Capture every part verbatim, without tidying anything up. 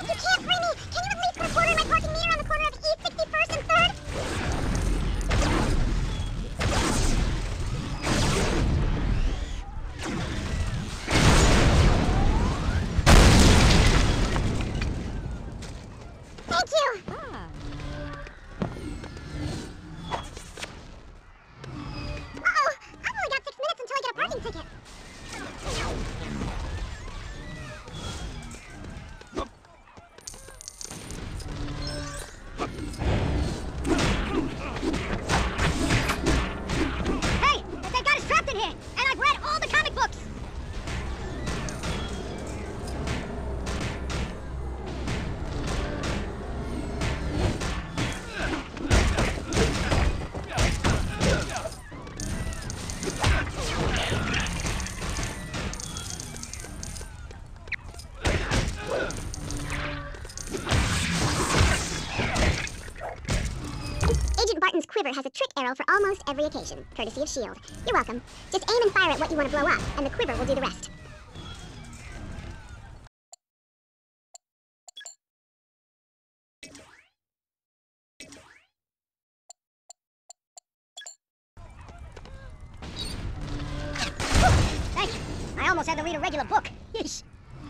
You can't free me! Can you at least put a quarter in my parking meter on the corner of East sixty-first and third? Thank you! Ah. Uh-oh! I've only got six minutes until I get a parking ticket. Hey! That guy is trapped in here! And I've read all the comic books! Agent Barton's quiver has a trick arrow for almost every occasion, courtesy of S H I E L D. You're welcome. Just aim and fire at what you want to blow up, and the quiver will do the rest. Thank you. I almost had to read a regular book. Yeesh.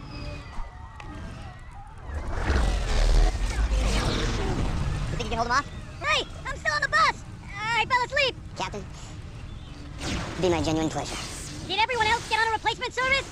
You think you can hold him off? Hey! I'm still on the bus! I fell asleep! Captain, it'd be my genuine pleasure. Did everyone else get on a replacement service?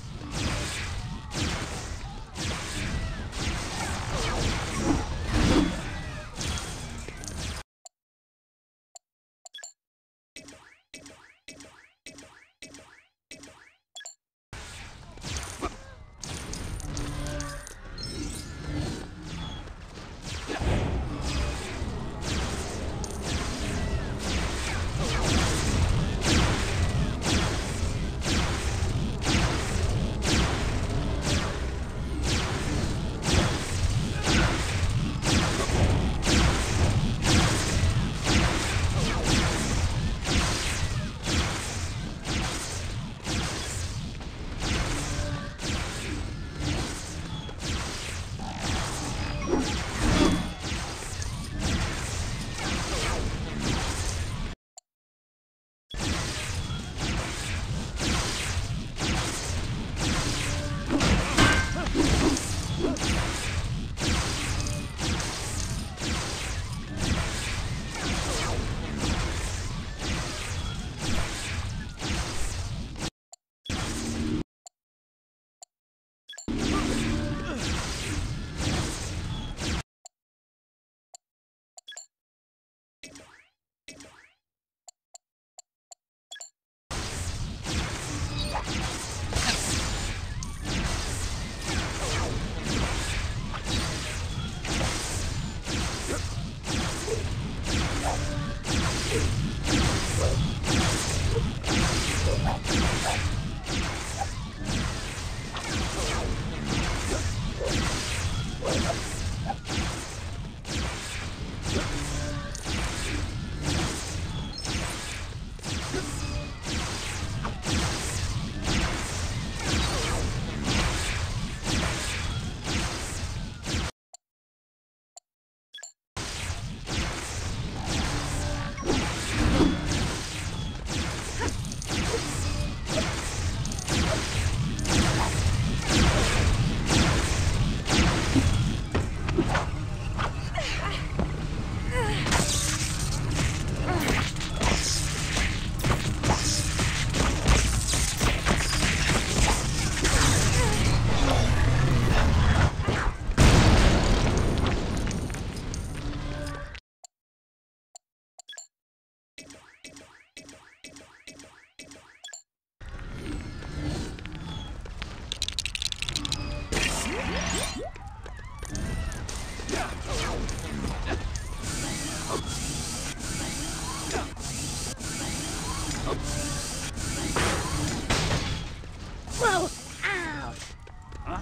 Whoa! Ow! Huh?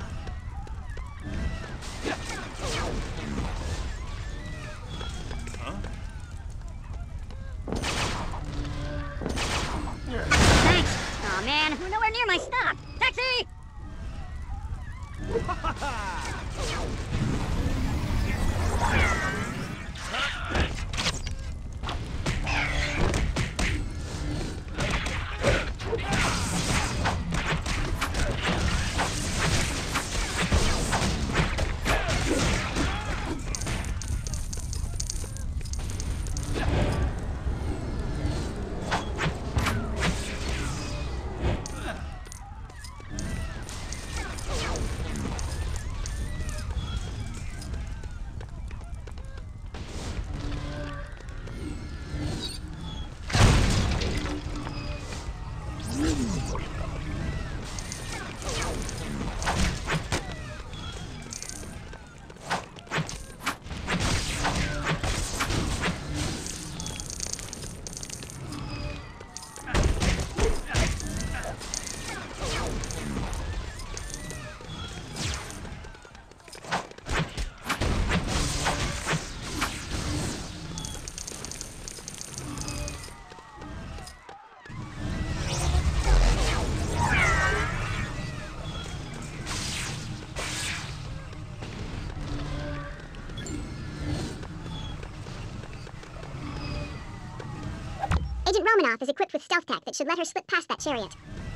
Huh? Thanks! Aw, man, we're nowhere near my stop! Taxi! Ha ha ha! Romanoff is equipped with stealth tech that should let her slip past that chariot.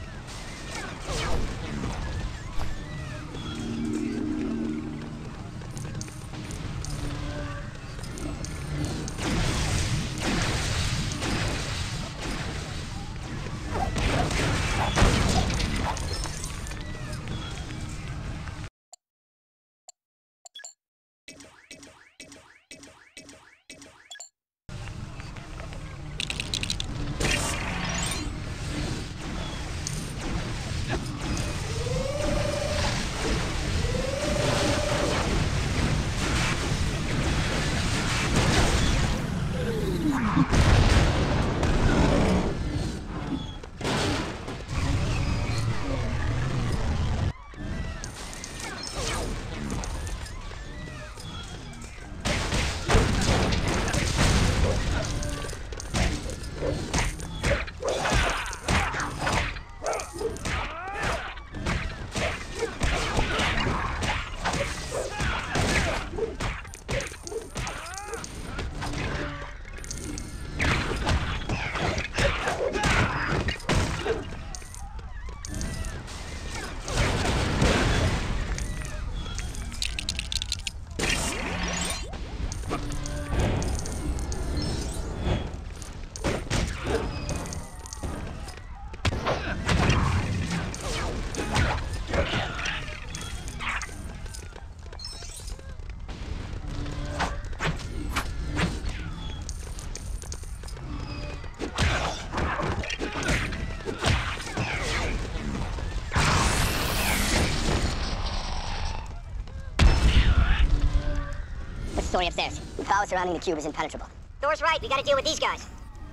Story upstairs. The power surrounding the cube is impenetrable. Thor's right, we gotta deal with these guys.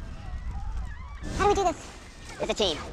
How do we do this? It's a team.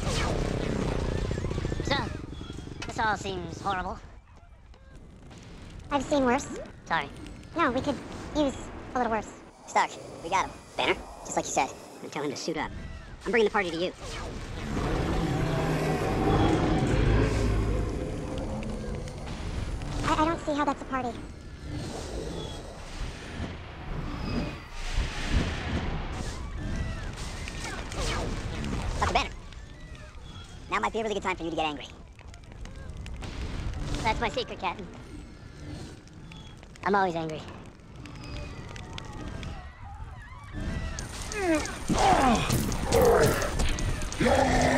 So, this all seems horrible. I've seen worse. Sorry. No, we could use a little worse. Stark, we got him. Banner, just like you said. And tell him to suit up. I'm bringing the party to you. I, I don't see how that's a party. Talk to Banner. Now might be a really good time for you to get angry. That's my secret, Captain. I'm always angry. Yeah.